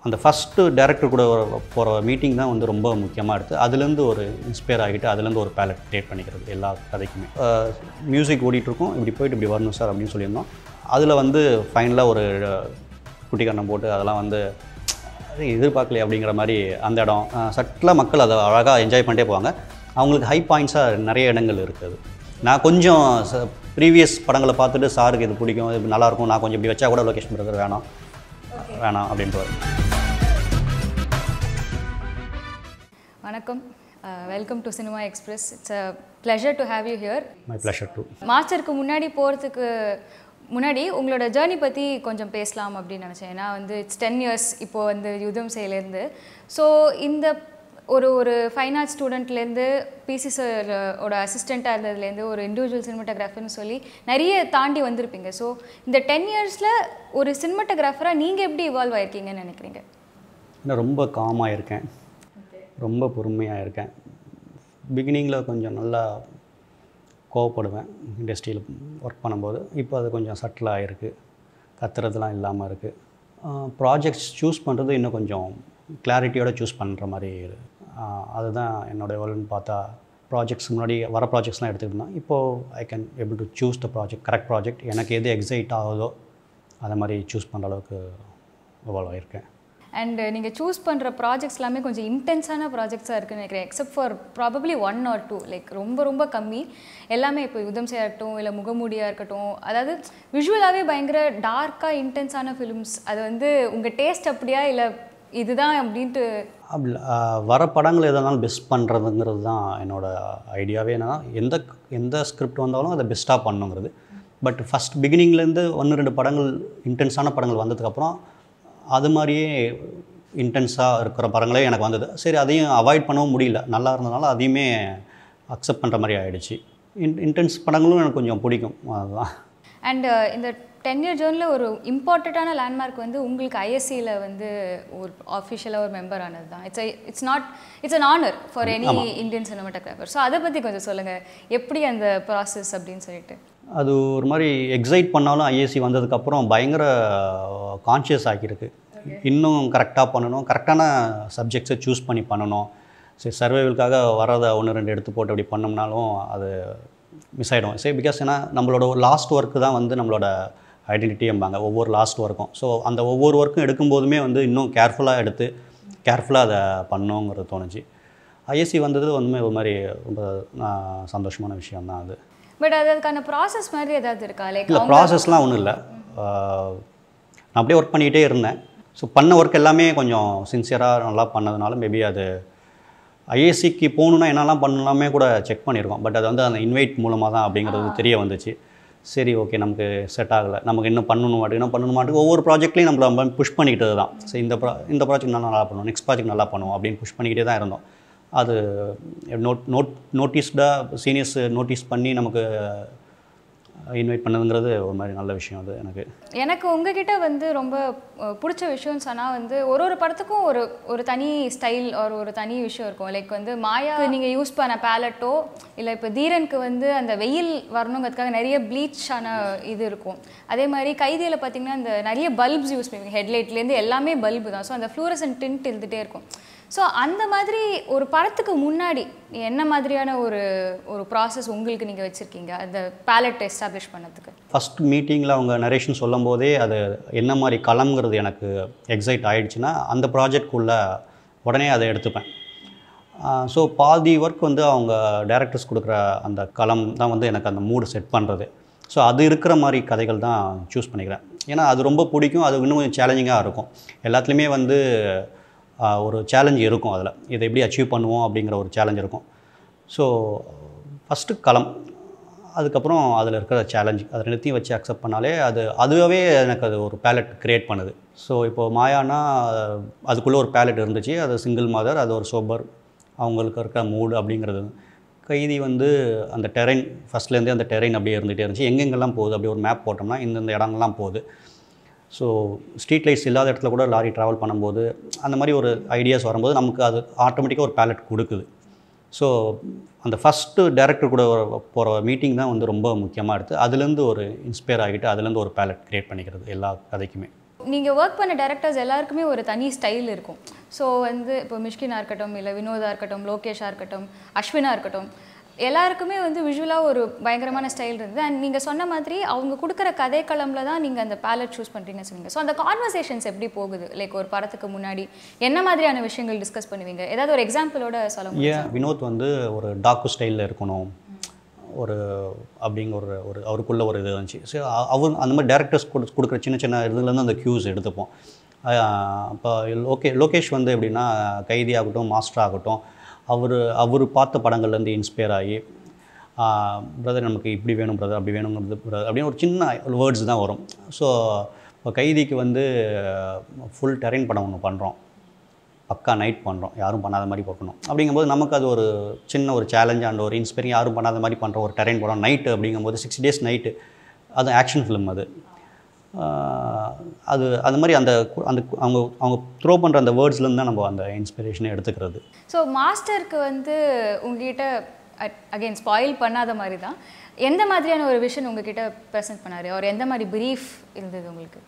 அந்த first director கூட போகிற மீட்டிங் தான் வந்து ரொம்ப முக்கியமாக எடுத்து அதுலேருந்து ஒரு இன்ஸ்பயர் ஆகிட்டு அதுலேருந்து ஒரு பேலட் க்ரியேட் பண்ணிக்கிறது எல்லா கதைக்குமே. மியூசிக் ஓடிட்டுருக்கோம், இப்படி போயிட்டு இப்படி வரணும் சார் அப்படின்னு சொல்லியிருந்தோம். அதில் வந்து ஃபைனலாக ஒரு குட்டி கண்ணம் போட்டு அதெல்லாம் வந்து எதிர்பார்க்கலையே அப்படிங்கிற மாதிரி அந்த இடம் சட்டில் மக்கள் அதை அழகாக என்ஜாய் பண்ணிட்டே போவாங்க. அவங்களுக்கு ஹை பாயிண்ட்ஸாக நிறைய இடங்கள் இருக்குது. நான் கொஞ்சம் ப்ரீவியஸ் படங்களை பார்த்துட்டு சாருக்கு இது பிடிக்கும், இது நல்லாயிருக்கும், நான் கொஞ்சம் இப்படி வச்சா கூட லொகேஷ் பிரதர் வேணாம் அப்படின்ட்டு. வணக்கம், welcome to cinema express. It's a pleasure to have you here. My pleasure too. மாஸ்டருக்கு முன்னாடி போகிறதுக்கு முன்னாடி உங்களோட ஜேர்னி பற்றி கொஞ்சம் பேசலாம் அப்படின்னு நினச்சேன். ஏன்னா வந்து இட்ஸ் 10 years இப்போது வந்து யுதம் செயலேருந்து. ஸோ இந்த ஒரு ஃபைன் ஆர்ட்ஸ் ஸ்டூடெண்ட்லேருந்து பிசி சாரோட அசிஸ்டண்ட்டாக இருந்ததுலேருந்து ஒரு இண்டிவிஜுவல் சினிமாட்டோகிராஃபர்னு சொல்லி நிறைய தாண்டி வந்திருப்பீங்க. ஸோ இந்த 10 yearsல ஒரு சினிமாட்டோகிராஃபராக நீங்கள் எப்படி இவால்வ் ஆகிருக்கீங்கன்னு நினைக்கிறீங்க? நான் ரொம்ப காமாக இருக்கேன், ரொம்ப பொறுமையாக இருக்கேன். பிகினிங்கில் கொஞ்சம் நல்லா கோவப்படுவேன் இண்டஸ்ட்ரியில் ஒர்க் பண்ணும்போது. இப்போ அது கொஞ்சம் சட்டில் ஆகிருக்கு, கத்துறதுலாம் இல்லாமல் இருக்குது. ப்ராஜெக்ட்ஸ் சூஸ் பண்ணுறது இன்னும் கொஞ்சம் கிளாரிட்டியோடு சூஸ் பண்ணுற மாதிரி அதுதான் என்னோடய வேலைன்னு பார்த்தா. ப்ராஜெக்ட்ஸ் முன்னாடி வர ப்ராஜெக்ட்ஸ்லாம் எடுத்துக்கிட்டோம்னா இப்போது I can able to choose the project, correct project, எனக்கு எது எக்ஸைட் ஆகுதோ அதை மாதிரி சூஸ் பண்ணுற அளவுக்கு இவால்வ் ஆகியிருக்கேன். அண்ட் நீங்கள் சூஸ் பண்ணுற ப்ராஜெக்ட்ஸ் எல்லாமே கொஞ்சம் இன்டென்ஸான ப்ராஜெக்ட்ஸாக இருக்குன்னு நினைக்கிறேன். Except for probably 1 or 2 like ரொம்ப கம்மி. எல்லாமே இப்போ யுதம் செய்யா இருக்கட்டும், இல்லை முகமூடியாக இருக்கட்டும், அதாவது விஷுவலாகவே பயங்கர டார்க்காக இன்டென்ஸான ஃபிலிம்ஸ். அது வந்து உங்கள் டேஸ்ட் அப்படியா இல்லை இதுதான் அப்படின்ட்டு? அப்படி வர படங்கள் எதாக இருந்தாலும் பெஸ்ட் பண்ணுறதுங்கிறது தான் என்னோடய ஐடியாவே. என்னன்னா எந்த ஸ்கிரிப்ட் வந்தாலும் அதை பெஸ்ட்டாக பண்ணுங்கிறது. பட் ஃபஸ்ட் பிகினிங்லேருந்து 1-2 படங்கள் இன்டென்ஸான படங்கள் வந்ததுக்கப்புறம் அது மாதிரியே இன்டென்ஸாக இருக்கிற படங்களே எனக்கு வந்தது. சரி, அதையும் அவாய்ட் பண்ணவும் முடியல, நல்லா இருந்ததுனால அதையுமே அக்செப்ட் பண்ணுற மாதிரி ஆகிடுச்சு. இன்டென்ஸ் படங்களும் எனக்கு கொஞ்சம் பிடிக்கும், அதுதான். அண்ட் இந்த 10-year ஜேர்னியில் ஒரு இம்பார்ட்டண்ட்டான லேண்ட்மார்க் வந்து உங்களுக்கு ஐஎஸ்சியில் வந்து ஒரு ஆஃபிஷியலாக ஒரு மெம்பர் ஆனது தான். It's an honour for any Indian cinematographer. So அதை பற்றி கொஞ்சம் சொல்லுங்கள், எப்படி அந்த ப்ராசஸ் அப்படின்னு சொல்லிட்டு. அது ஒரு மாதிரி எக்ஸைட் பண்ணாலும் ஐஏசி வந்ததுக்கப்புறம் பயங்கர கான்ஷியஸ் ஆகியிருக்கு. இன்னும் கரெக்டாக பண்ணணும், கரெக்டான சப்ஜெக்ட்ஸை சூஸ் பண்ணி பண்ணணும். சரி, சர்வைவலுக்காக வரதை 1-2 எடுத்து போட்டு அப்படி பண்ணோம்னாலும் அது மிஸ் ஆகிடும். சரி, பிகாஸ் ஏன்னா நம்மளோட ஒரு லாஸ்ட் ஒர்க்கு தான் வந்து நம்மளோட ஐடென்டிட்டிம்பாங்க, ஒவ்வொரு லாஸ்ட் ஒர்க்கும். ஸோ அந்த ஒவ்வொரு ஒர்க்கும் எடுக்கும்போதுமே வந்து இன்னும் கேர்ஃபுல்லாக எடுத்து கேர்ஃபுல்லாக அதை பண்ணணுங்கிறது தோணுச்சு. ஐஎஸ்சி வந்தது வந்து ஒரு மாதிரி ரொம்ப சந்தோஷமான விஷயம் தான் அது. பட் அதுக்கான ப்ராசஸ் மாதிரி ஏதாவது இருக்கா? லைக் இல்லை, ப்ராசஸ்லாம் ஒன்றும் இல்லை. நான் அப்படியே ஒர்க் பண்ணிக்கிட்டே இருந்தேன். ஸோ பண்ண ஒர்க் எல்லாமே கொஞ்சம் சின்சியராக நல்லா பண்ணதுனால மேபி அது ஐஏசிக்கு போகணுன்னா என்னெல்லாம் பண்ணலாமே கூட செக் பண்ணியிருக்கோம். பட் அது வந்து அந்த இன்வைட் மூலமாக தான் அப்படிங்கிறது தெரிய வந்துச்சு. சரி, ஓகே, நமக்கு செட் ஆகலை, நமக்கு இன்னும் பண்ணணும் ஒவ்வொரு ப்ராஜெக்ட்லையும் நம்ம புஷ் பண்ணிக்கிட்டது தான். ஸோ இந்த ப்ராஜெக்ட் நல்லா பண்ணுவோம், நெக்ஸ்ட் ப்ராஜெக்ட் நல்லா பண்ணுவோம் அப்படின்னு புஷ் பண்ணிக்கிட்டே தான் இருந்தோம். அது நோட்டீஸ்டாக சீனியர்ஸ் நோட்டீஸ் பண்ணி நமக்கு இன்வைட் பண்ணதுங்கிறது ஒரு மாதிரி நல்ல விஷயம். அது எனக்கு உங்ககிட்ட வந்து ரொம்ப பிடிச்ச விஷயம்னு சொன்னால் வந்து ஒரு படத்துக்கும் ஒரு தனி ஸ்டைல் ஒரு தனி விஷயம் இருக்கும். லைக் வந்து மாயா நீங்கள் யூஸ் பண்ண பேலட்டோ இல்லை இப்போ தீரனுக்கு வந்து அந்த வெயில் வரணுங்கிறதுக்காக நிறைய ப்ளீச்சான இது இருக்கும். அதே மாதிரி கைதியில் பார்த்திங்கன்னா அந்த நிறைய பல்ப்ஸ் யூஸ் பண்ணுவீங்க, ஹெட்லைட்லேருந்து எல்லாமே பல்பு தான். ஸோ அந்த ஃப்ளூரசன்ட் டிண்ட் இருந்துகிட்டே இருக்கும். ஸோ அந்த மாதிரி ஒரு படத்துக்கு முன்னாடி என்ன மாதிரியான ஒரு ப்ராசஸ் உங்களுக்கு நீங்கள் வச்சுருக்கீங்க அந்த பேலட் எஸ்டாப்ளிஷ் பண்ணதுக்கு? ஃபஸ்ட் மீட்டிங்கில் அவங்க நரேஷன் சொல்லும் போதே அது என்ன மாதிரி களம்ங்கிறது எனக்கு எக்ஸைட் ஆகிடுச்சுன்னா அந்த ப்ராஜெக்ட்குள்ளே உடனே அதை எடுத்துப்பேன். ஸோ பாதி ஒர்க் வந்து அவங்க டைரக்டர்ஸ் கொடுக்குற அந்த களம் தான் வந்து எனக்கு அந்த மூடு செட் பண்ணுறது. ஸோ அது இருக்கிற மாதிரி கதைகள் தான் சூஸ் பண்ணிக்கிறேன். ஏன்னா அது ரொம்ப பிடிக்கும், அது இன்னும் கொஞ்சம் சேலஞ்சிங்காக இருக்கும். எல்லாத்துலேயுமே வந்து ஒரு சேலஞ்ச் இருக்கும், அதில் இதை எப்படி அச்சீவ் பண்ணுவோம் அப்படிங்கிற ஒரு சேலஞ்ச் இருக்கும். ஸோ ஃபஸ்ட்டு களம், அதுக்கப்புறம் அதில் இருக்கிற சேலஞ்ச், அதை ரெண்டுத்தையும் வச்சு அக்செப்ட் பண்ணாலே அதுவே எனக்கு அது ஒரு பேலட் க்ரியேட் பண்ணுது. ஸோ இப்போது மாயானா அதுக்குள்ளே ஒரு பேலட் இருந்துச்சு, அது சிங்கிள் மதர், அது ஒரு சோபர், அவங்களுக்கு இருக்க மூடு அப்படிங்கிறது. கைதி வந்து அந்த டெரைன் ஃபஸ்ட்லேருந்தே அந்த டெரைன் அப்படியே இருந்துகிட்டே இருந்துச்சு, எங்கெங்கெல்லாம் போகுது அப்படி ஒரு மேப் போட்டோம்னா இந்த இடங்கள்லாம் போகுது. ஸோ ஸ்ட்ரீட் லைட்ஸ் இல்லாத இடத்துல கூட லாரி ட்ராவல் பண்ணும்போது அந்த மாதிரி ஒரு ஐடியாஸ் வரும்போது நமக்கு அது ஆட்டோமேட்டிக்காக ஒரு பேலட் கொடுக்குது. ஸோ அந்த ஃபஸ்ட்டு டேரக்டர் கூட போகிற மீட்டிங் தான் வந்து ரொம்ப முக்கியமாக எடுத்து அதுலேருந்து ஒரு இன்ஸ்பயர் ஆகிட்டு அதுலேருந்து ஒரு பேலட் க்ரியேட் பண்ணிக்கிறது எல்லா கதைக்குமே. நீங்கள் ஒர்க் பண்ண டேரக்டர்ஸ் எல்லாருக்குமே ஒரு தனி ஸ்டைல் இருக்கும். ஸோ வந்து இப்போ மிஷ்கினா இருக்கட்டும், இல்லை வினோதா இருக்கட்டும், லோகேஷாக இருக்கட்டும், அஸ்வினா இருக்கட்டும், எல்லாருக்குமே வந்து விஷுவலாக ஒரு பயங்கரமான ஸ்டைல் இருந்தது. அண்ட் நீங்கள் சொன்ன மாதிரி அவங்க கொடுக்குற கதைக்களமில் தான் நீங்கள் அந்த பேலட் சூஸ் பண்ணுறீங்கன்னு சொன்னீங்க. ஸோ அந்த கான்வர்சேஷன்ஸ் எப்படி போகுது? லைக் ஒரு படத்துக்கு முன்னாடி என்ன மாதிரியான விஷயங்கள் டிஸ்கஸ் பண்ணுவீங்க? ஏதாவது ஒரு எக்ஸாம்பிளோட சொல்ல முடியும்? வினோத் வந்து ஒரு டாக்கு ஸ்டைலில் இருக்கணும் ஒரு அப்படிங்கிற ஒரு அவருக்குள்ள ஒரு இது இருந்துச்சு. ஸோ அவர் அந்த மாதிரி டேரக்டர்ஸ் கொடுக்குற சின்ன சின்ன இதுலேருந்து அந்த க்யூஸ் எடுத்துப்போம். இப்போ லோகேஷ் வந்து எப்படின்னா கைதி ஆகட்டும், மாஸ்டர் ஆகட்டும், அவர் பார்த்த படங்கள்லேருந்து இன்ஸ்பயர் ஆகி பிரதர் நமக்கு இப்படி வேணும் பிரதர், அப்படி வேணுங்கிறது பிரதர் அப்படின்னு ஒரு சின்ன வேர்ட்ஸ் தான் வரும். ஸோ இப்போ கைதிக்கு வந்து ஃபுல் டெரைன் படம் ஒன்று பண்ணுறோம், பக்கா நைட் பண்ணுறோம், யாரும் பண்ணாத மாதிரி பார்க்கணும். அப்படிங்கும்போது நமக்கு அது ஒரு சின்ன ஒரு சேலஞ்ச் அண்ட் ஒரு இன்ஸ்பைரிங், யாரும் பண்ணாத மாதிரி பண்ணுற ஒரு டெரைன் படம் நைட்டு அப்படிங்கும்போது 6 days நைட்டு, அது ஆக்ஷன் ஃபிலிம். அது அந்த மாதிரி அந்த அவங்க த்ரோ பண்ணுற அந்த வேர்ட்ஸ்லேருந்து தான் நம்ம அந்த இன்ஸ்பிரேஷனை எடுத்துக்கிறது. ஸோ மாஸ்டருக்கு வந்து உங்ககிட்ட அகெயின் ஸ்பாயில் பண்ணாத மாதிரி தான் எந்த மாதிரியான ஒரு விஷன் உங்ககிட்ட ப்ரெசென்ட் பண்ணார்? அவர் எந்த மாதிரி ப்ரீஃப் இருந்தது உங்களுக்கு?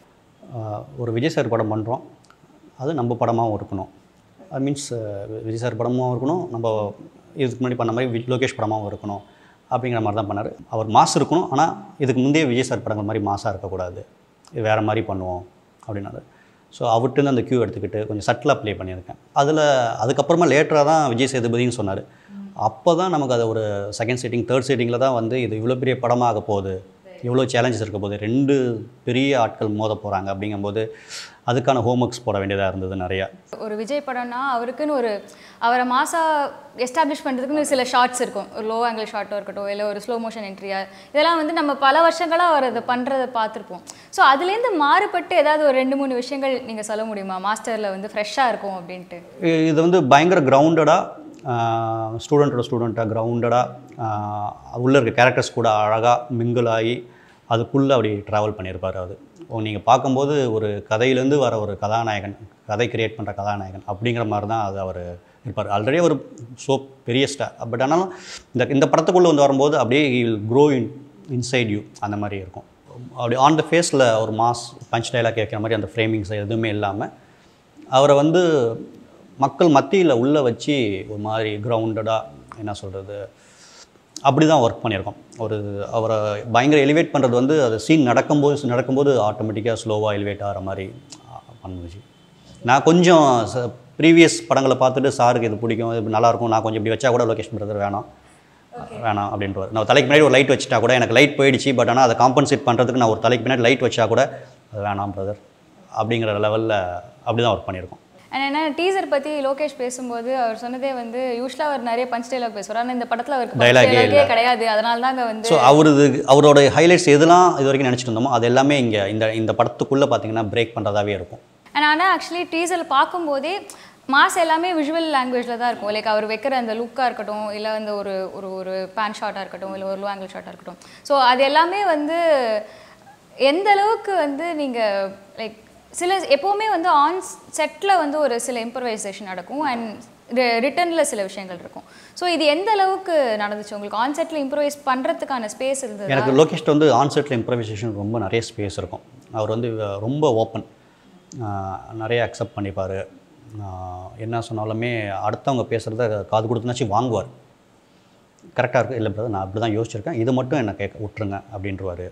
ஒரு விஜய் சார் படம் பண்ணுறோம், அது நம்ம படமாகவும் இருக்கணும். மீன்ஸ் விஜய் சார் படமாகவும் இருக்கணும், நம்ம இதுக்கு முன்னாடி பண்ண மாதிரி லோகேஷ் படமாகவும் இருக்கணும் அப்படிங்கிற மாதிரி தான் பண்ணார். அவர் மாஸ் இருக்கணும், ஆனால் இதுக்கு முந்தைய விஜய் சார் படங்கள் மாதிரி மாஸாக இருக்கக்கூடாது, இது வேறு மாதிரி பண்ணுவோம் அப்படின்னாரு. ஸோ அவர்கிட்ட அந்த க்யூ எடுத்துக்கிட்டு கொஞ்சம் சட்டிலாக ப்ளே பண்ணியிருக்கேன். அதுக்கப்புறமா லேட்டராக தான் விஜய் சேதுபதினு சொன்னார். அப்போ தான் நமக்கு அது ஒரு செகண்ட் சீட்டிங், தேர்ட் சீட்டிங்கில் தான் வந்து இது இவ்வளோ பெரிய படமாக போகுது, இவ்வளோ சேலஞ்சஸ் இருக்க போகுது, 2 பெரிய ஆட்கள் மோத போகிறாங்க அப்படிங்கும்போது அதுக்கான ஹோம்ஒர்க்ஸ் போட வேண்டியதாக இருந்தது நிறையா. ஒரு விஜய் படம்னா அவருக்குன்னு அவரை மாசாக எஸ்டாப்ளிஷ் பண்ணுறதுக்குன்னு சில ஷார்ட்ஸ் இருக்கும். ஒரு லோ ஆங்கிள் ஷார்ட்டோ இருக்கட்டும், இல்லை ஒரு ஸ்லோ மோஷன் என்ட்ரியா, இதெல்லாம் வந்து நம்ம பல வருஷங்களாக அவர் அதை பண்ணுறதை பார்த்துருப்போம். ஸோ அதுலேருந்து மாறுபட்டு ஏதாவது ஒரு 2-3 விஷயங்கள் நீங்கள் சொல்ல முடியுமா மாஸ்டரில் வந்து ஃப்ரெஷ்ஷாக இருக்கும் அப்படின்ட்டு? இது வந்து பயங்கர கிரவுண்டடாக, ஸ்டூடெண்ட்டாக கிரவுண்டடாக உள்ளே இருக்க கேரக்டர்ஸ் கூட அழகாக மிங்கிள் ஆகி அதுக்குள்ளே அப்படி ட்ராவல் பண்ணியிருப்பார். அது நீங்கள் பார்க்கும்போது ஒரு கதையிலேருந்து வர ஒரு கதாநாயகன், கதை கிரியேட் பண்ணுற கதாநாயகன் அப்படிங்கிற மாதிரி தான் அது அவர் இருப்பார். ஆல்ரெடி ஒரு பெரிய ஸ்டார், பட் ஆனாலும் இந்த படத்துக்குள்ளே வந்து வரும்போது அப்படியே க்ரோ இன்சைட் யூ அந்த மாதிரி இருக்கும். அப்படி ஆன் த ஃபேஸில் ஒரு மாஸ் பஞ்ச் டைலாக் கேட்குற மாதிரி அந்த ஃப்ரேமிங்ஸ் எதுவுமே இல்லாமல் அவரை வந்து மக்கள் மத்தியில் உள்ளே வச்சு ஒரு மாதிரி கிரவுண்டடாக என்ன சொல்கிறது அப்படி தான் ஒர்க் பண்ணியிருக்கோம். அவரை பயங்கர எலிவேட் பண்ணுறது வந்து அது சீன் நடக்கும்போது ஆட்டோமேட்டிக்காக ஸ்லோவாக எலிவேட் ஆகிற மாதிரி பண்ணுச்சு. நான் கொஞ்சம் ப்ரீவியஸ் படங்களை பார்த்துட்டு சாருக்கு இது பிடிக்கும், இது நல்லாயிருக்கும், நான் கொஞ்சம் இப்படி வச்சா கூட லோகேஷ் பிரதர் வேணாம் அப்படின்ட்டு நான் தலைக்கு பின்னாடி ஒரு லைட் வச்சுட்டா கூட எனக்கு லைட் போயிடுச்சு, பட் ஆனால் அதை காம்பன்சேட் பண்ணுறதுக்கு நான் ஒரு தலைக்கு பின்னாடி லைட் வச்சா கூட அது வேணாம் பிரதர் அப்படிங்கிற லெவலில் அப்படி தான் ஒர்க் பண்ணியிருக்கோம். அண்ட் என்ன டீசர் பற்றி லோகேஷ் பேசும்போது அவர் சொன்னதே வந்து யூஸ்வலாக அவர் நிறைய பஞ்ச் டைலாக் பேசுவார், ஆனால் இந்த படத்தில் அவருக்கு டைலாகே கிடையாது. அதனால தான் அங்கே வந்து அவரோட ஹைலைட்ஸ் எதெல்லாம் இது வரைக்கும் நினச்சிட்டு இருந்தோமோ அது எல்லாமே இங்கே இந்த படத்துக்குள்ளே பார்த்தீங்கன்னா பிரேக் பண்ணுறதாவே இருக்கும். அண்ட் ஆனால் ஆக்சுவலி டீசர் பார்க்கும்போதே மாஸ் எல்லாமே விஷுவல் லாங்குவேஜில் தான் இருக்கும். லைக் அவர் வைக்கிற அந்த லுக்காக இருக்கட்டும், இல்லை அந்த ஒரு பேன் ஷாட்டாக இருக்கட்டும், இல்லை ஒரு லோ ஆங்கிள் ஷாட்டாக இருக்கட்டும், ஸோ அது எல்லாமே வந்து எந்த அளவுக்கு வந்து நீங்கள் லைக் எப்போவுமே வந்து ஆன் செட்டில் வந்து ஒரு சில இம்ப்ரவைசேஷன் நடக்கும் அண்ட் ரிட்டர்னில் சில விஷயங்கள் இருக்கும். ஸோ இது எந்த அளவுக்கு நடந்துச்சு உங்களுக்கு? ஆன் செட்டில் இம்ப்ரவைஸ் பண்ணுறதுக்கான ஸ்பேஸ் இருந்தது? எனக்கு லோகேஷ்ட வந்து ஆன் செட்டில் இம்ப்ரவைசேஷன் ரொம்ப நிறைய ஸ்பேஸ் இருக்கும். அவர் வந்து ரொம்ப ஓப்பன், நிறைய அக்செப்ட் பண்ணிப்பார். என்ன சொன்னாலுமே அடுத்தவங்க பேசுகிறத காது கொடுத்துனாச்சு வாங்குவார். கரெக்டாக இருக்குது, இல்லை பிரதர் நான் அப்படி தான் யோசிச்சிருக்கேன், இது மட்டும் என்னை கேட்க விட்டுருங்க அப்படின்றவார்.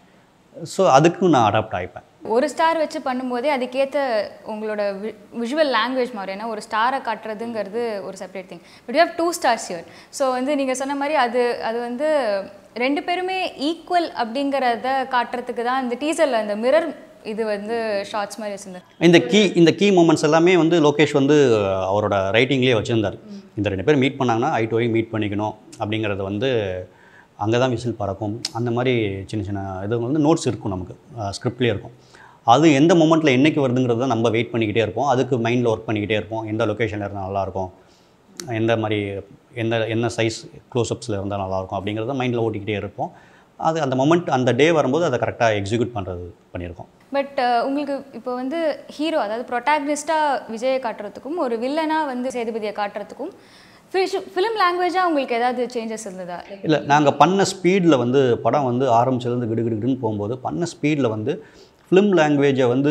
ஸோ அதுக்கும் நான் அடாப்ட் ஆகிப்பேன். ஒரு ஸ்டார் வச்சு பண்ணும்போதே அதுக்கேற்ற உங்களோட விஷுவல் லாங்குவேஜ் மாறும். ஏன்னா ஒரு ஸ்டாரை காட்டுறதுங்கிறது ஒரு separate thing, but you have 2 stars here. So வந்து நீங்கள் சொன்ன மாதிரி அது வந்து 2 பேருமே ஈக்குவல் அப்படிங்கிறத காட்டுறதுக்கு தான் இந்த டீசரில் அந்த மிரர் இது வந்து ஷார்ட்ஸ் மாதிரி வச்சுருந்தார். இந்த கீ மூமெண்ட்ஸ் எல்லாமே வந்து லோகேஷ் வந்து அவரோட ரைட்டிங்லேயே வச்சுருந்தார். இந்த 2 பேர் மீட் பண்ணாங்கன்னா ஐ டு ஐ மீட் பண்ணிக்கணும் அப்படிங்கிறது வந்து அங்கே தான் விசில் பறக்கும். அந்த மாதிரி சின்ன சின்ன இது வந்து நோட்ஸ் இருக்கும், நமக்கு ஸ்கிரிப்ட்லேயே இருக்கும். அது எந்த மொமெண்ட்டில் என்றைக்கு வருதுங்கிறத நம்ம வெயிட் பண்ணிக்கிட்டே இருப்போம், அதுக்கு மைண்டில் ஒர்க் பண்ணிக்கிட்டே இருப்போம். எந்த லொக்கேஷனில் இருந்தால் நல்லாயிருக்கும், எந்த மாதிரி என்ன சைஸ் க்ளோஸ்அப்ஸில் இருந்தால் நல்லாயிருக்கும் அப்படிங்கிறத மைண்டில் ஓட்டிக்கிட்டே இருப்போம். அது அந்த மொமெண்ட் அந்த டே வரும்போது அதை கரெக்டாக எக்ஸிக்யூட் பண்ணியிருக்கோம். பட் உங்களுக்கு இப்போ வந்து ஹீரோ, அதாவது ப்ரொட்டாகனிஸ்ட்டாக விஜயை காட்டுறதுக்கும் ஒரு வில்லனாக வந்து சேதுபதியை காட்டுறதுக்கும் ஃபிலிம் லாங்குவேஜாக உங்களுக்கு ஏதாவது சேஞ்சஸ் இருந்ததா? இல்லை, நாங்கள் பண்ண ஸ்பீடில் வந்து படம் வந்து ஆரம்பிச்சதுலேருந்து கிடுகிடுன்னு போகும்போது பண்ண ஸ்பீடில் வந்து ஃபிலிம் லாங்குவேஜை வந்து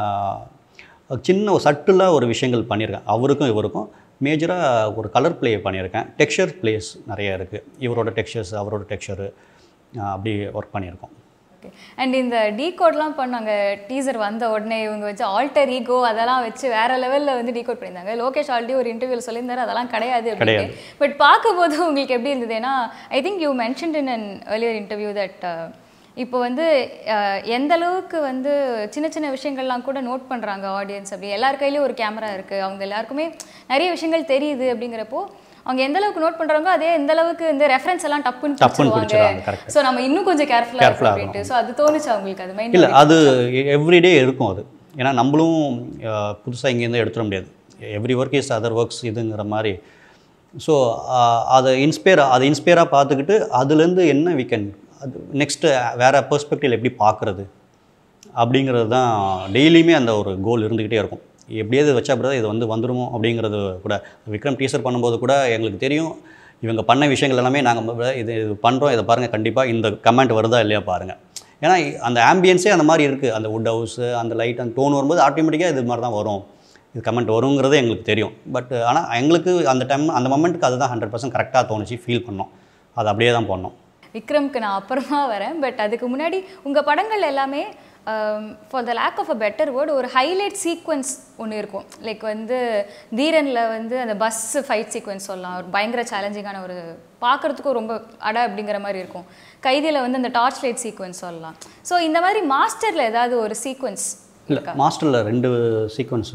சின்ன ஒரு சட்டிலாக ஒரு விஷயங்கள் பண்ணியிருக்கேன். அவருக்கும் இவருக்கும் மேஜராக ஒரு கலர் ப்ளே பண்ணியிருக்கேன். டெக்ஸ்சர் ப்ளேஸ் நிறைய இருக்குது. இவரோட டெக்ஸ்சர்ஸ் அவரோட டெக்ஸ்சரு அப்படி ஒர்க் பண்ணியிருக்கோம். ஓகே. அண்ட் இந்த டீகோட்லாம் பண்ணாங்க டீசர் வந்த உடனே இவங்க வச்சு ஆல்டர் ஈகோ அதெல்லாம் வச்சு வேற லெவலில் வந்து டீகோட் பண்ணியிருந்தாங்க. லோகேஷ் ஆல்ரெடி ஒரு இன்டர்வியூவில் சொல்லியிருந்தாரு அதெல்லாம் கிடையாது அப்படின்னு. பட் பார்க்கும்போது உங்களுக்கு எப்படி இருந்தது? ஏன்னா I think you mentioned in an earlier interview that இப்போ வந்து எந்த அளவுக்கு வந்து சின்ன சின்ன விஷயங்கள்லாம் கூட நோட் பண்ணுறாங்க ஆடியன்ஸ். அப்படி எல்லார் கையிலையும் ஒரு கேமரா இருக்குது, அவங்க எல்லாருக்குமே நிறைய விஷயங்கள் தெரியுது. அப்படிங்கிறப்போ அவங்க எந்த அளவுக்கு நோட் பண்ணுறாங்க அதே எந்த அளவுக்கு இந்த ரெஃபரன்ஸ் எல்லாம் டப்புன்னு பிடிச்சிருவாங்க. ஸோ நம்ம இன்னும் கொஞ்சம் கேர்ஃபுல்லாக அப்படின்ட்டு. ஸோ அது தோணுச்சு அவங்களுக்கு? அது மைண்ட் இல்லை, அது எவ்ரிடே இருக்கும் அது. ஏன்னா நம்மளும் புதுசாக இங்கேருந்து எடுத்துட முடியாது. Every work is other works இதுங்கிற மாதிரி. ஸோ அதை இன்ஸ்பயராக பார்த்துக்கிட்டு அதுலேருந்து என்ன வி கேன் அது நெக்ஸ்ட்டு வேறு பெர்ஸ்பெக்டிவ் எப்படி பார்க்குறது அப்படிங்கிறது தான் டெய்லியுமே அந்த ஒரு கோல் இருந்துக்கிட்டே இருக்கும். எப்படியாவது வச்சா அப்படி இது வந்துடுமோ அப்படிங்கிறது கூட. விக்ரம் டீசர் பண்ணும்போது கூட எங்களுக்கு தெரியும் இவங்க பண்ண விஷயங்கள் எல்லாமே நாங்கள் இது பண்ணுறோம், இதை பாருங்கள் கண்டிப்பாக இந்த கமெண்ட் வருதா இல்லையா பாருங்கள். ஏன்னா அந்த ஆம்பியன்ஸே அந்த மாதிரி இருக்குது. அந்த வுட் ஹவுஸு அந்த லைட் அந்த டோன் வரும்போது ஆட்டோமேட்டிக்காக இது மாதிரி தான் வரும், இது கமெண்ட் வருங்கிறது எங்களுக்கு தெரியும். பட் ஆனால் எங்களுக்கு அந்த டைம் அந்த மொமெண்ட்டுக்கு அதுதான் 100% கரெக்டாக தோணுச்சு, ஃபீல் பண்ணோம். அது அப்படியே தான் பண்ணோம். விக்ரம்க்கு நான் அப்புறமா வரேன். பட் அதுக்கு முன்னாடி உங்கள் படங்கள் எல்லாமே for the lack of a better word ஒரு ஹைலைட் சீக்வன்ஸ் ஒன்று இருக்கும். லைக் வந்து தீரனில் வந்து அந்த பஸ் ஃபைட் சீக்வன்ஸ் சொல்லலாம், ஒரு பயங்கர சேலஞ்சிங்கான ஒரு பார்க்குறதுக்கும் ரொம்ப அப்படிங்கிற மாதிரி இருக்கும். கைதியில் வந்து அந்த டார்ச் லைட் சீக்வன்ஸ் சொல்லலாம். ஸோ இந்த மாதிரி மாஸ்டரில் ஏதாவது ஒரு சீக்வன்ஸ்? இல்லை, மாஸ்டரில் 2 சீக்வன்ஸ்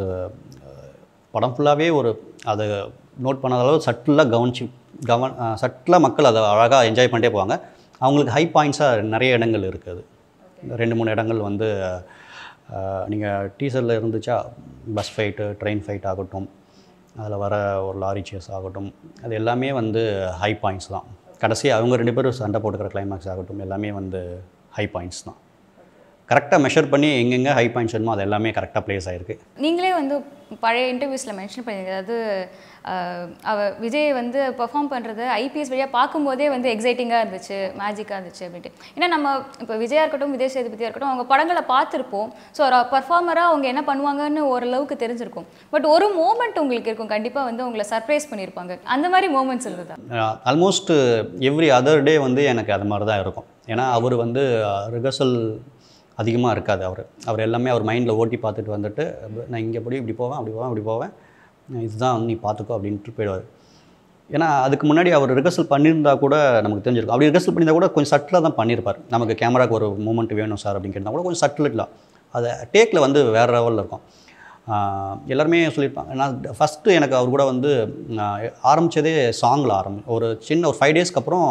படம் ஃபுல்லாகவே ஒரு அதை நோட் பண்ணாத அளவு சட்டிலாக சட்டிலாக மக்கள் அதை அழகாக என்ஜாய் பண்ணிட்டே போவாங்க. அவங்களுக்கு ஹை பாயிண்ட்ஸாக நிறைய இடங்கள் இருக்குது. 2-3 இடங்கள் வந்து நீங்கள் டீசரில் இருந்துச்சா பஸ் ஃபைட்டு, ட்ரெயின் ஃபைட் ஆகட்டும், அதில் வர ஒரு லாரி சேஸ் ஆகட்டும், அது எல்லாமே வந்து ஹை பாயிண்ட்ஸ் தான். கடைசியாக அவங்க 2 பேரும் சண்டை போட்டுக்கிற கிளைமேக்ஸ் ஆகட்டும் எல்லாமே வந்து ஹை பாயிண்ட்ஸ் தான். கரெக்டாக மெஷர் பண்ணி எங்கெங்கே ஹை பாயிண்ட்ஸ் வேணுமோ அது எல்லாமே கரெக்டாக ப்ளேஸ் ஆகிருக்கு. நீங்களே வந்து பழைய இன்டர்வியூஸில் மென்ஷன் பண்ணியிருக்கீங்க, அதாவது விஜய் வந்து பெர்ஃபார்ம் பண்ணுறது ஐபிஎஸ் வழியாக பார்க்கும்போதே வந்து எக்ஸைட்டிங்காக இருந்துச்சு, மேஜிக்காக இருந்துச்சு அப்படின்ட்டு. ஏன்னா நம்ம இப்போ விஜயா இருக்கட்டும், விஜய் சேதுபதியாக இருக்கட்டும், அவங்க படங்களை பார்த்துருப்போம். ஸோ ஒரு பர்ஃபார்மராக அவங்க என்ன பண்ணுவாங்கன்னு ஓரளவுக்கு தெரிஞ்சிருக்கும். பட் ஒரு மூமெண்ட் உங்களுக்கு இருக்கும், கண்டிப்பாக வந்து உங்களை சர்ப்ரைஸ் பண்ணியிருப்பாங்க. அந்த மாதிரி மூமெண்ட்ஸ் இருந்ததா? ஆல்மோஸ்ட் எவ்ரி அதர் டே வந்து எனக்கு அது மாதிரி தான் இருக்கும். ஏன்னா அவர் வந்து ரிஹர்சல் அதிகமாக இருக்காது. அவர் எல்லாமே அவர் மைண்டில் ஓட்டி பார்த்துட்டு வந்துட்டு நான் இங்கே இப்படி போவேன் அப்படி போவேன் இதுதான் வந்து நீ பார்த்துக்கோ அப்படின்ட்டு போயிடுவார். ஏன்னா அதுக்கு முன்னாடி அவர் ரிஹர்சல் பண்ணியிருந்தா கூட நமக்கு தெரிஞ்சிருக்கும். அப்படி ரிஹர்சல் பண்ணியிருந்தா கூட கொஞ்சம் சட்டிலாக தான் பண்ணியிருப்பார். நமக்கு கேமராவுக்கு ஒரு மூமெண்ட் வேணும் சார் அப்படின்னு கேட்டால் கூட கொஞ்சம் சட்டிலாக அது டேக்கில் வந்து வேறு லெவலில் இருக்கும். எல்லாருமே சொல்லியிருப்பாங்க. நான் ஃபஸ்ட்டு எனக்கு அவர் கூட வந்து ஆரம்பித்ததே சாங்கில் ஒரு சின்ன ஒரு 5 டேஸ்க்கு அப்புறம்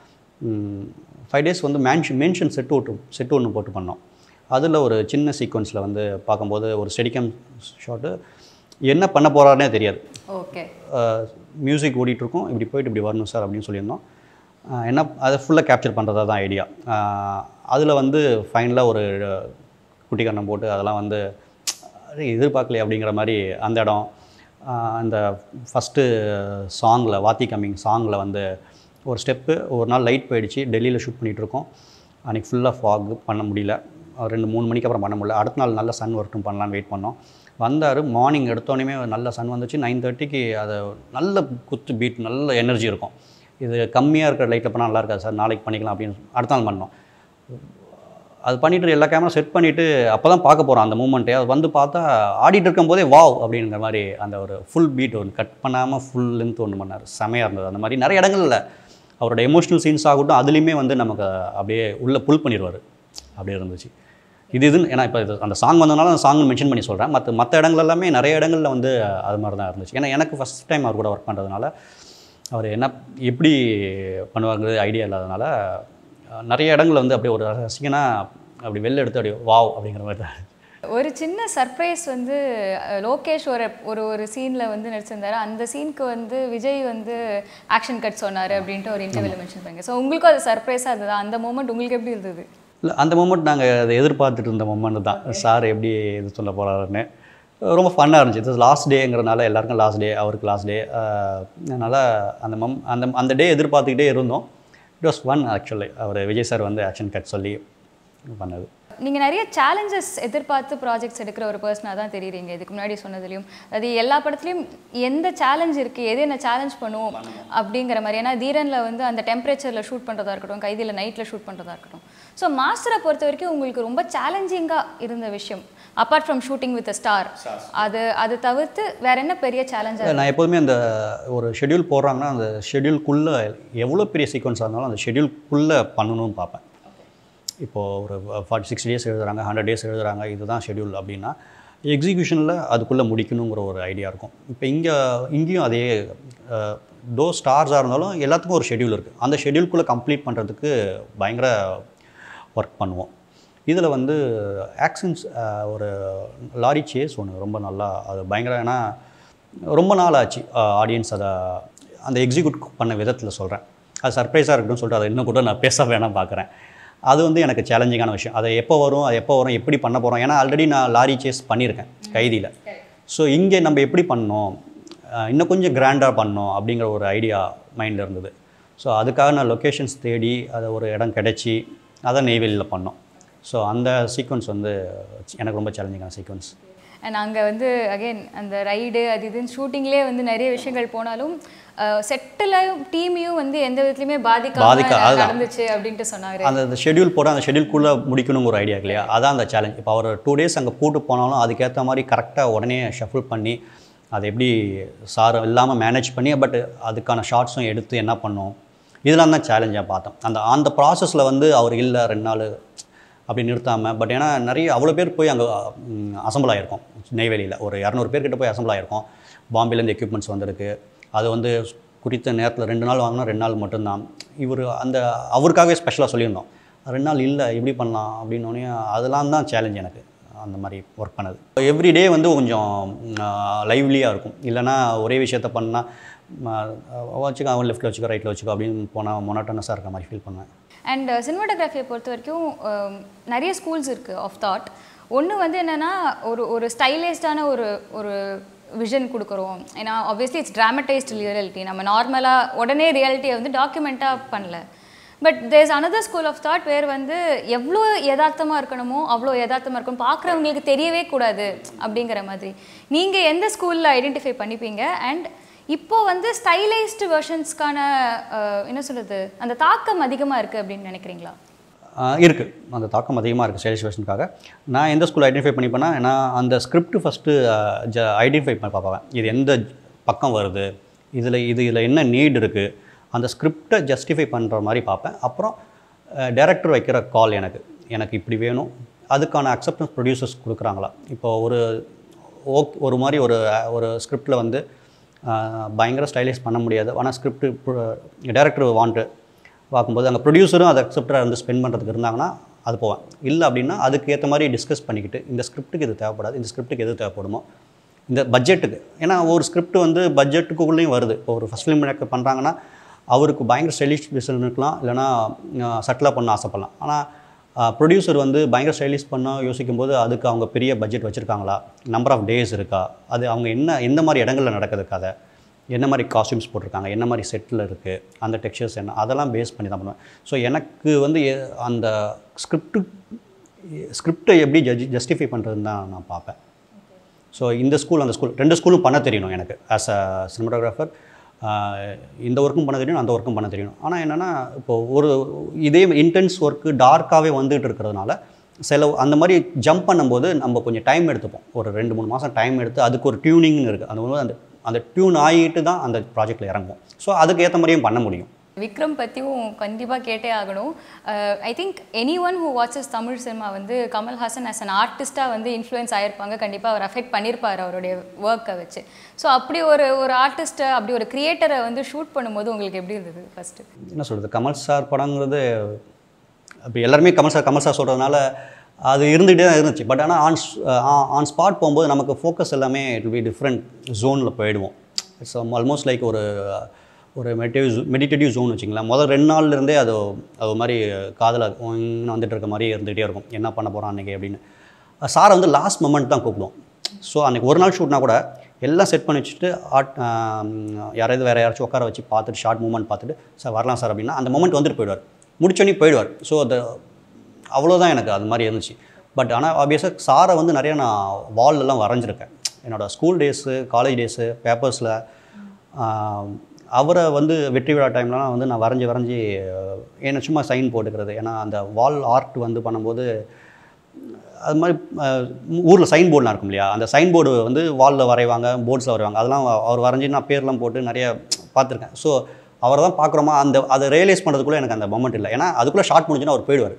5 டேஸ் வந்து மென்ஷன் செட்டு ஒன்று போட்டு பண்ணோம். அதில் ஒரு சின்ன சீக்வன்ஸில் வந்து பார்க்கும்போது ஒரு ஸ்டெடிகம் ஷாட்டு என்ன பண்ண போகிறாருனே தெரியாது. ஓகே, மியூசிக் ஓடிட்டுருக்கோம், இப்படி போயிட்டு இப்படி வரணும் சார் அப்படின்னு சொல்லியிருந்தோம். என்ன அதை ஃபுல்லாக கேப்சர் பண்ணுறதா தான் ஐடியா. அதில் வந்து ஃபைனலாக ஒரு குட்டிக்கரணம் போட்டு அதெல்லாம் வந்து எதிர்பார்க்கலையே அப்படிங்கிற மாதிரி அந்த இடம். அந்த ஃபஸ்ட்டு சாங்கில் வாத்தி கம்மிங் சாங்கில் வந்து ஒரு ஸ்டெப்பு ஒரு நாள் லைட் போயிடுச்சு. டெல்லியில் ஷூட் பண்ணிகிட்ருக்கோம். அன்றைக்கி ஃபுல்லாக ஃபாக் பண்ண முடியல. 2-3 மணிக்கு அப்புறம் பண்ண முடியல. அடுத்த நாள் நல்ல சன் வரட்டும் பண்ணலான்னு வெயிட் பண்ணோம். வந்தார். மார்னிங் எடுத்தோடனே நல்ல சன் வந்துச்சு. 9:30க்கு அது நல்ல குத்து பீட், நல்ல எனர்ஜி இருக்கும். இது கம்மியாக இருக்கிற லைட்டில் பண்ணால் நல்லா இருக்காது சார், நாளைக்கு பண்ணிக்கலாம் அப்படின்னு அடுத்த நாள் பண்ணோம். அது பண்ணிவிட்டு எல்லா கேமரா செட் பண்ணிவிட்டு அப்போ தான் பார்க்க போகிறோம் அந்த மூமெண்ட்டே. அது வந்து பார்த்தா ஆடிட்டு இருக்கும் போதே வாவ் அப்படிங்கிற மாதிரி அந்த ஒரு ஃபுல் பீட் ஒன்று கட் பண்ணாமல் ஃபுல் லென்த் ஒன்று பண்ணார். செமையாக இருந்தது. அந்த மாதிரி நிறைய இடங்கள்ல அவரோட எமோஷ்னல் சீன்ஸ் ஆகட்டும் அதுலேயுமே வந்து நமக்கு அப்படியே உள்ளே புல் பண்ணிடுவார். அப்படியே இருந்துச்சு. இதுன்னு ஏன்னா இப்போ இது அந்த சாங் வந்ததுனால அந்த சாங் மென்ஷன் பண்ணி சொல்கிறேன். மற்ற இடங்கள் எல்லாமே நிறைய இடங்களில் வந்து அது மாதிரி தான் இருந்துச்சு. ஏன்னா எனக்கு ஃபஸ்ட் டைம் அவர் கூட ஒர்க் பண்ணுறதுனால அவர் எப்படி பண்ணுவாங்கிறது ஐடியா இல்லாதனால நிறைய இடங்களில் வந்து அப்படியே ஒரு ரசிகனாக அப்படி வெளில எடுத்து அப்படியே வாவ் அப்படிங்கிற மாதிரி தான். ஒரு சின்ன சர்ப்ரைஸ் வந்து லோகேஷ் ஒரு சீனில் வந்து நடிச்சிருந்தாரு. அந்த சீனுக்கு வந்து விஜய் வந்து ஆக்ஷன் கட் சொன்னார் அப்படின்ட்டு ஒரு இன்டர்வியூவில் மென்ஷன் பண்ணுங்க. ஸோ உங்களுக்கும் அது சர்ப்ரைஸாக இருந்தது. அந்த மூமெண்ட் உங்களுக்கு எப்படி இருந்தது? இல்லை, அந்த மூமெண்ட் நாங்கள் அதை எதிர்பார்த்துட்டு இருந்த மூமெண்ட் தான். சார் எப்படி இது சொல்ல போகிறாருன்னு ரொம்ப ஃபன்னாக இருந்துச்சு. இது லாஸ்ட் டேங்கிறனால எல்லாருக்கும் லாஸ்ட் டே, அவருக்கு லாஸ்ட் டே. அதனால் அந்த டே எதிர்பார்த்துக்கிட்டே இருந்தோம். It was fun actually. அவர் விஜய் சார் வந்து ஆக்ஷன் கட் சொல்லி பண்ணது. நீங்கள் நிறைய சேலஞ்சஸ் எதிர்பார்த்து ப்ராஜெக்ட்ஸ் எடுக்கிற ஒரு பர்சனாக தான் தெரியுறீங்க இதுக்கு முன்னாடி சொன்னதுலையும். அது எல்லா படத்துலையும் எந்த சேலஞ்ச் இருக்குது, எது என்ன சேலஞ்ச் பண்ணுவோம் அப்படிங்கிற மாதிரி. ஏன்னா தீரனில் வந்து அந்த டெம்பரேச்சரில் ஷூட் பண்ணுறதா இருக்கட்டும், கைதியில் நைட்டில் ஷூட் பண்ணுறதா இருக்கட்டும். ஸோ மாஸ்டரை பொறுத்த வரைக்கும் உங்களுக்கு ரொம்ப சேலஞ்சிங்காக இருந்த விஷயம் apart from shooting with a star, அது தவிர்த்து வேறு என்ன பெரிய சேலஞ்சாக? நான் எப்போதுமே அந்த ஒரு ஷெட்யூல் போடுறாங்கன்னா அந்த ஷெட்யூல்குள்ளே எவ்வளோ பெரிய சீக்வன்ஸாக இருந்தாலும் அந்த ஷெட்யூல்குள்ளே பண்ணணும்னு பார்ப்பேன். இப்போது ஒரு 60 டேஸ் எழுதுகிறாங்க, 100 டேஸ் எழுதுகிறாங்க, இதுதான் ஷெட்யூல் அப்படின்னா எக்ஸிக்யூஷனில் அதுக்குள்ளே முடிக்கணுங்கிற ஒரு ஐடியா இருக்கும். இப்போ இங்கேயும் அதே தோ ஸ்டார்ஸாக இருந்தாலும் எல்லாத்துக்கும் ஒரு ஷெட்யூல் இருக்குது. அந்த ஷெட்யூல்குள்ளே கம்ப்ளீட் பண்ணுறதுக்கு பயங்கர ஒர்க் பண்ணுவோம். இதில் வந்து ஆக்ஷன்ஸ் ஒரு லாரி சேஸ் ஒன்று ரொம்ப நல்லா அது பயங்கர, ஏன்னா ரொம்ப நாள் ஆச்சு ஆடியன்ஸ் அதை அந்த எக்ஸிக்யூட் பண்ண விதத்தில் சொல்கிறேன். அது சர்ப்ரைஸாக இருக்கட்டும்னு சொல்லிட்டு அதை இன்னும் கூட நான் பேச வேணாம் பார்க்குறேன். அது வந்து எனக்கு சேலஞ்சிங்கான விஷயம். அதை எப்போ வரும் எப்படி பண்ண போகிறோம். ஏன்னா ஆல்ரெடி நான் லாரி சேஸ் பண்ணியிருக்கேன் கைதியில். ஸோ இங்கே நம்ம எப்படி பண்ணோம், இன்னும் கொஞ்சம் கிராண்டாக பண்ணோம் அப்படிங்கிற ஒரு ஐடியா மைண்டில் இருந்தது. ஸோ அதுக்காக நான் லொக்கேஷன்ஸ் தேடி அதை ஒரு இடம் கிடச்சி அதை நெய்வேலியில் பண்ணோம். ஸோ அந்த சீக்வன்ஸ் வந்து எனக்கு ரொம்ப சேலஞ்சிங்கான சீக்வன்ஸ். அண்ட் அங்கே வந்து அகெயின் அந்த ரைடு அது இதுன்னு ஷூட்டிங்லேயே வந்து நிறைய விஷயங்கள் போனாலும் செட்டில் டீமையும் வந்து எந்த விதத்துலையுமே பாதிக்காம நடந்துச்சு அப்படின்ட்டு சொன்னார். அந்த ஷெட்யூல் போட அந்த ஷெட்யூல்குள்ளே முடிக்கணுங்கிற ஒரு ஐடியா இல்லையா, அதான் அந்த சேலஞ்ச். இப்போ அவர் 2 டேஸ் அங்கே போட்டு போனாலும் அதுக்கேற்ற மாதிரி கரெக்டாக உடனே ஷஃபிள் பண்ணி அதை எப்படி சார் இல்லாமல் மேனேஜ் பண்ணி பட் அதுக்கான ஷார்ட்ஸும் எடுத்து என்ன பண்ணோம், இதெல்லாம் தான் சேலஞ்சாக பார்த்தோம். அந்த ப்ராசஸில் வந்து அவர் இல்லை 2 நாள் அப்படி நிறுத்தாமல். பட் ஏன்னா நிறைய அவ்வளோ பேர் போய் அங்கே அசம்பிள் ஆகிருக்கோம். நெய்வேலியில் ஒரு 200 பேர்கிட்ட போய் அசம்பிள் ஆகிருக்கோம். பாம்பேலேருந்து எக்யூப்மெண்ட்ஸ் வந்திருக்கு. அது வந்து குறித்த நேரத்தில் 2 நாள் வாங்கினா 2 நாள் மட்டும்தான். அவருக்காகவே ஸ்பெஷலாக சொல்லியிருந்தோம். 2 நாள் இல்லை எப்படி பண்ணலாம் அப்படின்னோடனே அதெல்லாம் தான் சேலஞ்ச் எனக்கு அந்த மாதிரி ஒர்க் பண்ணது. எவ்ரிடே வந்து கொஞ்சம் லைவ்லியாக இருக்கும். இல்லைனா ஒரே விஷயத்த பண்ணால் வச்சுக்கோ, அவன் லெஃப்ட்டில் வச்சுக்கோ ரைட்டில் வச்சுக்கோ அப்படின்னு போனால் மொனாட்டனஸாக இருக்க மாதிரி ஃபீல் பண்ணுவேன். அண்ட் சினிமாட்டோகிராஃபியை பொறுத்த வரைக்கும் நிறைய ஸ்கூல்ஸ் இருக்குது ஆஃப் தாட். ஒன்று வந்து என்னென்னா ஒரு ஸ்டைலைஸ்டான ஒரு விஷன் கொடுக்குறோம். ஏன்னா ஆப்வியஸ்லி இட்ஸ் ட்ராமடைஸ்டு ரியாலிட்டி. நம்ம நார்மலாக உடனே ரியாலிட்டியை வந்து டாக்குமெண்ட்டாக பண்ணல. But there's another school of thought where வந்து எவ்வளோ யதார்த்தமாக இருக்கணுமோ அவ்வளோ யதார்த்தமாக இருக்கணும், பார்க்குறவங்களுக்கு தெரியவே கூடாது அப்படிங்கிற மாதிரி. நீங்கள் எந்த ஸ்கூலில் ஐடென்டிஃபை பண்ணிப்பீங்க? அண்ட் இப்போது வந்து ஸ்டைலைஸ்டு வெர்ஷன்ஸ்க்கான என்ன சொல்கிறது, அந்த தாக்கம் அதிகமாக இருக்குது அப்படின்னு நினைக்கிறீங்களா? இருக்குது, அந்த தாக்கம் அதிகமாக இருக்குது ஸ்டைலிஷ் வெர்ஷனுக்காக. நான் எந்த ஸ்கூல் ஐடென்டிஃபை பண்ணிப்பேன்னா, ஏன்னா அந்த ஸ்கிரிப்ட் ஃபஸ்ட்டு ஐடென்டிஃபை பண்ணி பார்ப்பேன். இது எந்த பக்கம் வருது, இதில் என்ன நீட் இருக்குது, அந்த ஸ்கிரிப்டை ஜஸ்டிஃபை பண்ணுற மாதிரி பார்ப்பேன். அப்புறம் டைரக்டர் வைக்கிற கால் எனக்கு இப்படி வேணும், அதுக்கான அக்செப்டன்ஸ் ப்ரொடியூசர்ஸ் கொடுக்குறாங்களா. இப்போது ஒரு மாதிரி ஒரு ஸ்கிரிப்டில் வந்து பயங்கர ஸ்டைலைஸ் பண்ண முடியாது, ஆனால் ஸ்கிரிப்ட் டைரக்டர் வாண்ட்டு பார்க்கும்போது அங்கே ப்ரொடியூசரும் அதை அக்செப்டராக இருந்து ஸ்பெண்ட் பண்ணுறதுக்கு இருந்தாங்கன்னா அது போவேன். இல்லை அப்படின்னா அதுக்கு ஏற்ற மாதிரி டிஸ்கஸ் பண்ணிக்கிட்டு இந்த ஸ்கிரிப்ட்டுக்கு இது தேவைப்படாது, இந்த ஸ்கிரிப்ட்டுக்கு எது தேவைப்படுமோ, இந்த பட்ஜெட்டுக்கு. ஏன்னா ஒரு ஸ்கிரிப்ட் வந்து பட்ஜெட்டுக்குள்ளேயும் வருது. இப்போ ஒரு ஃபஸ்ட் ஃபிலிம் மேக்கர் பண்ணுறாங்கன்னா அவருக்கு பயங்கர ஸ்டைலிஷ் விஷன் இருக்கலாம், இல்லைனா சட்டிலாக பண்ண ஆசைப்படலாம். ஆனால் ப்ரொடியூசர் வந்து பயங்கர ஸ்டைலிஷ் பண்ண யோசிக்கும்போது அதுக்கு அவங்க பெரிய பட்ஜெட் வச்சுருக்காங்களா, நம்பர் ஆஃப் டேஸ் இருக்கா, அது அவங்க எந்த மாதிரி இடங்களில் நடக்குது கதை, என்ன மாதிரி காஸ்டியூம்ஸ் போட்டிருக்காங்க, என்ன மாதிரி செட்டில் இருக்குது, அந்த டெக்ஸ்சர்ஸ் என்ன, அதெல்லாம் பேஸ் பண்ணி தான் பண்ணுவேன். ஸோ எனக்கு வந்து அந்த ஸ்கிரிப்டை எப்படி ஜஸ்டிஃபை பண்ணுறதுன்னு தான் நான் பார்ப்பேன். ஸோ இந்த ஸ்கூல் அந்த ஸ்கூல் 2 ஸ்கூலும் பண்ண தெரியணும் எனக்கு ஆஸ் அ சினிமாட்டோகிராஃபர். இந்த ஒர்க்கும் பண்ண தெரியணும், அந்த ஒர்க்கும் பண்ண தெரியணும். ஆனால் என்னென்னா இப்போது இதே இன்டென்ஸ் ஒர்க்கு டார்க்காகவே வந்துகிட்டு இருக்கிறதுனால அந்த மாதிரி ஜம்ப் பண்ணும்போது நம்ம கொஞ்சம் டைம் எடுத்துப்போம். ஒரு 2-3 மாதம் டைம் எடுத்து அதுக்கு ஒரு டியூனிங்னு இருக்குது. அந்த டியூன் ஆகிட்டு தான் அந்த ப்ராஜெக்டில் இறங்குவோம். ஸோ அதுக்கு ஏற்ற மாதிரியும் பண்ண முடியும். விக்ரம் பற்றியும் கண்டிப்பாக கேட்டே ஆகணும். I think any one who watches Tamil cinema வந்து கமல்ஹாசன் ஆஸ் அன் ஆர்டிஸ்ட்டாக வந்து இன்ஃப்ளூயன்ஸ் ஆகிருப்பாங்க. கண்டிப்பாக அவர் அஃபெக்ட் பண்ணியிருப்பார் அவருடைய ஒர்க்கை வச்சு. ஸோ அப்படி ஒரு ஆர்டிஸ்ட்டை, அப்படி ஒரு கிரியேட்டரை வந்து ஷூட் பண்ணும்போது உங்களுக்கு எப்படி இருந்தது? ஃபஸ்ட்டு என்ன சொல்கிறது, கமல் சார் படங்கிறது இப்போ எல்லாருமே கமல் சார் சொல்கிறதுனால அது இருந்துகிட்டே தான் இருந்துச்சு. பட் ஆனால் ஆன் ஸ்பாட் போகும்போது நமக்கு ஃபோக்கஸ் எல்லாமே இட் வில் பி டிஃப்ரெண்ட் ஜோனில் போயிடுவோம். இட்ஸ் ஆல்மோஸ்ட் லைக் ஒரு மெடிடேட்டிவ் ஜோன் வச்சுங்களேன். முதல் 2 நாள்லேருந்தே அது மாதிரி காதில் வந்துட்டு இருக்க மாதிரி இருந்துகிட்டே இருக்கும், என்ன பண்ண போகிறான் அன்றைக்கி அப்படின்னு. சாரை வந்து லாஸ்ட் மொமெண்ட் தான் கூப்பிடுவோம். ஸோ அன்றைக்கி ஒரு நாள் ஷூட்னா கூட எல்லாம் செட் பண்ணி வச்சுட்டு யாராவது வேறு யாராச்சும் உட்கார வச்சு பார்த்துட்டு ஷார்ட் மூமெண்ட் பார்த்துட்டு சார் வரலாம் சார் அப்படின்னா அந்த மொமெண்ட் வந்துட்டு போயிடுவார், முடிச்சோன்னே போயிடுவார். ஸோ அவ்வளோதான் எனக்கு அது மாதிரி இருந்துச்சு. பட் ஆனால் ஆப்வியஸாக சாரை வந்து நிறையா நான் வால்லெலாம் வரைஞ்சிருக்கேன் என்னோடய ஸ்கூல் டேஸு, காலேஜ் டேஸு, பேப்பர்ஸில். அவரை வந்து வெற்றி விழா டைம்லலாம் வந்து நான் வரைஞ்சி ஏன்னா சும்மா சைன் போட்டுக்கிறது. ஏன்னா அந்த வால் ஆர்ட் வந்து பண்ணும்போது அது மாதிரி ஊரில் சைன் போர்டுலாம் இருக்கும் இல்லையா, அந்த சைன் போர்டு வந்து வாலில் வரைவாங்க, போர்ட்ஸில் வரைவாங்க. அதெல்லாம் அவர் வரைஞ்சி நான் பேர்லாம் போட்டு நிறைய பார்த்துருக்கேன். ஸோ அவரை தான் பார்க்குறோமா அதை ரியலைஸ் பண்ணுறதுக்குள்ளே எனக்கு அந்த மொமெண்ட் இல்லை. ஏன்னா அதுக்குள்ளே ஷார்ட் முடிஞ்சுன்னா அவர் போயிடுவார்.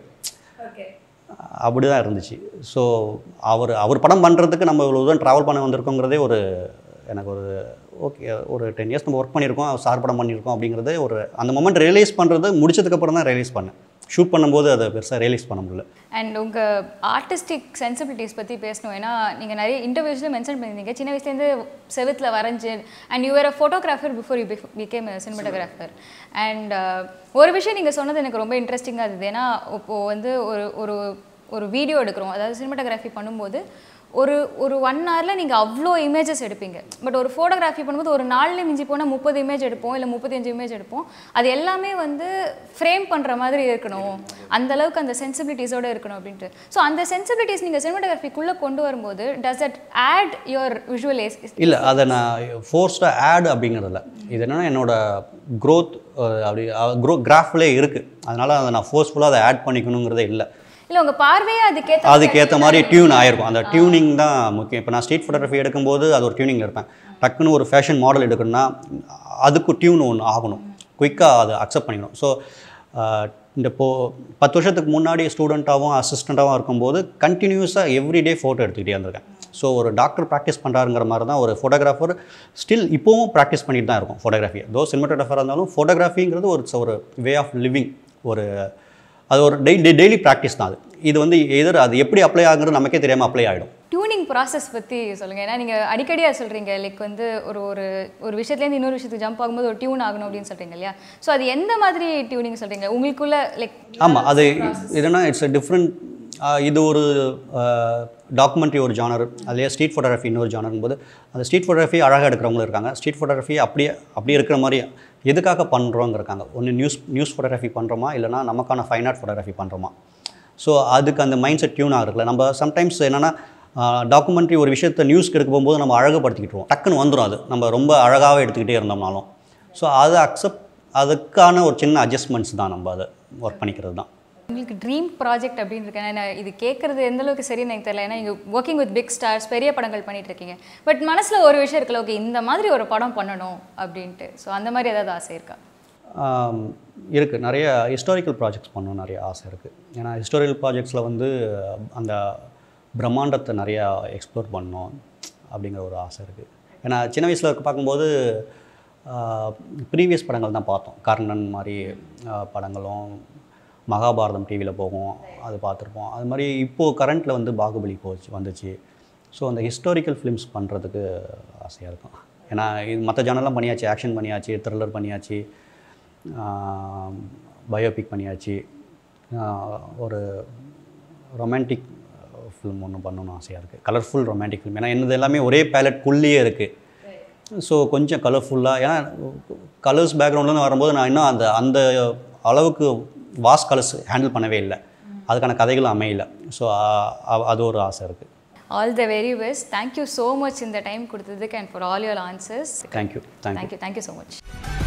அப்படி தான் இருந்துச்சு. ஸோ அவர் படம் பண்ணுறதுக்கு நம்ம இவ்வளோ தூரம் ட்ராவல் பண்ண வந்திருக்கோங்கிறதே எனக்கு ஒரு ஓகே, ஒரு 10 இயர்ஸ் நம்ம ஒர்க் பண்ணியிருக்கோம், சார் படம் பண்ணியிருக்கோம் அப்படிங்கிறது அந்த மொமெண்ட் ரியலைஸ் பண்ணுறது முடிச்சதுக்கப்புறம் தான் ரியலைஸ் பண்ணேன். ஷூட் பண்ணும்போது அதை பெருசாக ரியலைஸ் பண்ண முடியல. அண்ட் உங்கள் ஆர்டிஸ்டிக் சென்சிபிலிட்டிஸ் பற்றி பேசணும். ஏன்னா நீங்கள் நிறைய இன்டர்வியூஸில் மென்ஷன் பண்ணியிருந்தீங்க சின்ன வயசுலேருந்து செவத்தில் வரைஞ்சி and you are a photographer before you became cinematographer. And ஒரு விஷயம் நீங்கள் சொன்னது எனக்கு ரொம்ப இன்ட்ரெஸ்டிங்காக இருந்தது. ஏன்னா இப்போது வந்து ஒரு வீடியோ எடுக்கிறோம், அதாவது சினிமாட்டோகிராஃபி பண்ணும்போது ஒரு 1 ஹவரில் நீங்கள் அவ்வளோ இமேஜஸ் எடுப்பீங்க. பட் ஒரு ஃபோட்டோகிராஃபி பண்ணும்போது ஒரு நாளில் மிஞ்சி போனால் 30 இமேஜ் எடுப்போம், இல்லை 35 இமேஜ் எடுப்போம். அது எல்லாமே வந்து ஃப்ரேம் பண்ணுற மாதிரி இருக்கணும், அந்தளவுக்கு அந்த சென்சிபிலிட்டிஸோடு இருக்கணும் அப்படின்ட்டு. ஸோ அந்த சென்சிபிலிட்டிஸ் நீங்கள் சினிமாட்டோகிராஃபிக்குள்ளே கொண்டு வரும்போது does that add your visual ace? இல்லை, அதை நான் ஃபோர்ஸ்டாக ஆட் அப்படிங்கிறதில்ல. இது என்னென்னா என்னோடய கிராஃப்லே இருக்குது. அதனால் அதை நான் ஃபோர்ஸ்ஃபுல்லாக அதை ஆட் பண்ணிக்கணுங்கிறதே இல்லை. இல்லை, உங்கள் பார்வையே அதுக்கேற்ற மாதிரி டியூன் ஆகிருக்கும். அந்த டியூனிங் தான் முக்கியம். இப்போ நான் ஸ்ட்ரீட் ஃபோட்டோகிராஃபி எடுக்கும்போது அது ஒரு டியூனிங்கில் இருப்பேன். டக்குன்னு ஒரு ஃபேஷன் மாடல் எடுக்கணும்னா அதுக்கு டியூன் ஒன்று ஆகணும், குயிக்காக அதை அக்செப்ட் பண்ணிக்கணும். ஸோ இந்த 10 வருஷத்துக்கு முன்னாடி ஸ்டூடெண்ட்டாகவும் அசிஸ்டண்ட்டாகவும் இருக்கும்போது கண்டினியூஸாக எவ்ரிடே ஃபோட்டோ எடுத்துக்கிட்டே இருந்திருக்கேன். ஸோ ஒரு டாக்டர் ப்ராக்டிஸ் பண்ணுறாருங்கிற மாதிரி தான் ஒரு ஃபோட்டோகிராஃபர் ஸ்டில் இப்போவும் ப்ராக்டிஸ் பண்ணிட்டு தான் இருக்கும் ஃபோட்டோகிராஃபி. சினிமாட்டோகிராஃபராக இருந்தாலும் ஃபோட்டோகிராஃபிங்கிறது ஒரு வே ஆஃப் லிவிங், அது ஒரு டெய்லி ப்ராக்டிஸ் தான். இது வந்து அது எப்படி அப்ளை ஆகுங்கிறது நமக்கே தெரியாமல் அப்ளை ஆகிடும். டியூனிங் ப்ராசஸ் பற்றி சொல்லுங்கள். ஏன்னா நீங்கள் அடிக்கடியாக சொல்கிறீங்க லைக் வந்து ஒரு விஷயத்துலேருந்து இன்னொரு விஷயத்துக்கு ஜம்ப் ஆகும்போது ஒரு டியூன் ஆகணும் அப்படின்னு சொல்கிறீங்க இல்லையா? ஸோ அது எந்த மாதிரி டியூனிங் சொல்கிறீங்க உங்களுக்குள்ள லைக்? ஆமாம், அது இதுனா இட்ஸ் அ டிஃப்ரெண்ட். இது ஒரு டாக்குமெண்ட்ரி ஒரு ஜானர், அதுலேயே ஸ்ட்ரீட் ஃபோட்டோகிராஃபி இன்னொரு ஜானருங்கும் போது அந்த ஸ்ட்ரீட் ஃபோட்டோகிராஃபி அழகாக எடுக்கிறவங்களும் இருக்காங்க. ஸ்ட்ரீட் ஃபோட்டோகிராஃபி அப்படியே இருக்கிற மாதிரி எதுக்காக பண்ணுறோங்க இருக்காங்க. ஒன்று நியூஸ் ஃபோட்டோகிராஃபி பண்ணுறோமா, இல்லைனா நமக்கான ஃபைன் ஆர்ட் ஃபோட்டோகிராஃபி பண்ணுறோமா. ஸோ அதுக்கு அந்த மைண்ட் செட் டியூன் ஆகிறதுல நம்ம சம்டைம்ஸ் என்னென்னா டாக்குமெண்ட்ரி ஒரு விஷயத்தை நியூஸ்க்கு எடுக்க போகும்போது நம்ம அழகுப்படுத்திக்கிட்டுருவோம், டக்குன்னு வந்துடும். அது நம்ம ரொம்ப அழகாகவே எடுத்துக்கிட்டே இருந்தோம்னாலும் ஸோ அதை அதுக்கான ஒரு சின்ன அட்ஜஸ்ட்மெண்ட்ஸ் தான் நம்ம அதை ஒர்க் பண்ணிக்கிறது தான். உங்களுக்கு ட்ரீம் ப்ராஜெக்ட் அப்படின்னு இருக்கேன். ஏன்னா இது கேட்குறது எந்தளவுக்கு சரின்னு எனக்கு தெரியல. ஏன்னா நீங்கள் ஒர்க்கிங் வித் பிக் ஸ்டார்ஸ், பெரிய படங்கள் பண்ணிகிட்டு இருக்கீங்க. பட் மனசில் ஒரு விஷயம் இருக்குல்ல, ஓகே இந்த மாதிரி ஒரு படம் பண்ணணும் அப்படின்ட்டு. ஸோ அந்த மாதிரி ஏதாவது ஆசை இருக்கா? இருக்குது. நிறைய ஹிஸ்டாரிக்கல் ப்ராஜெக்ட்ஸ் பண்ணணும் நிறைய ஆசை இருக்குது. ஏன்னா ஹிஸ்டாரிக்கல் ப்ராஜெக்ட்ஸில் வந்து அந்த பிரம்மாண்டத்தை நிறையா எக்ஸ்ப்ளோர் பண்ணணும் அப்படிங்கிற ஒரு ஆசை இருக்குது. ஏன்னா சின்ன வயசில் பார்க்கும்போது ப்ரீவியஸ் படங்கள் தான் பார்த்தோம். கர்ணன் மாதிரி படங்களும், மகாபாரதம் டிவியில் போகும், அது பார்த்துருப்போம். அது மாதிரி இப்போது கரண்ட்டில் வந்து பாகுபலி வந்துச்சு. ஸோ அந்த ஹிஸ்டாரிக்கல் ஃபிலிம்ஸ் பண்ணுறதுக்கு ஆசையாக இருக்கும். ஏன்னா இது மற்ற ஜானர்லாம் பண்ணியாச்சு, ஆக்ஷன் பண்ணியாச்சு, த்ரில்லர் பண்ணியாச்சு, பயோபிக் பண்ணியாச்சு. ஒரு ரொமான்டிக் ஃபிலிம் ஒன்று பண்ணணும்னு ஆசையாக இருக்குது, கலர்ஃபுல் ரொமான்டிக் ஃபிலிம். ஏன்னா என்னது எல்லாமே ஒரே பேலட்குள்ளேயே இருக்குது. ஸோ கொஞ்சம் கலர்ஃபுல்லாக, ஏன்னா கலர்ஸ் பேக்ரவுண்ட்லேருந்து வரும்போது நான் இன்னும் அந்த அளவுக்கு வாஸ் கலர்ஸ் ஹேண்டில் பண்ணவே இல்லை, அதுக்கான கதைகளும் அமையல. ஸோ அது ஒரு ஆசை இருக்குது. All the very best. Thank you so much இந்த டைம் கொடுத்ததுக்கு and for all your answers. Thank you so much.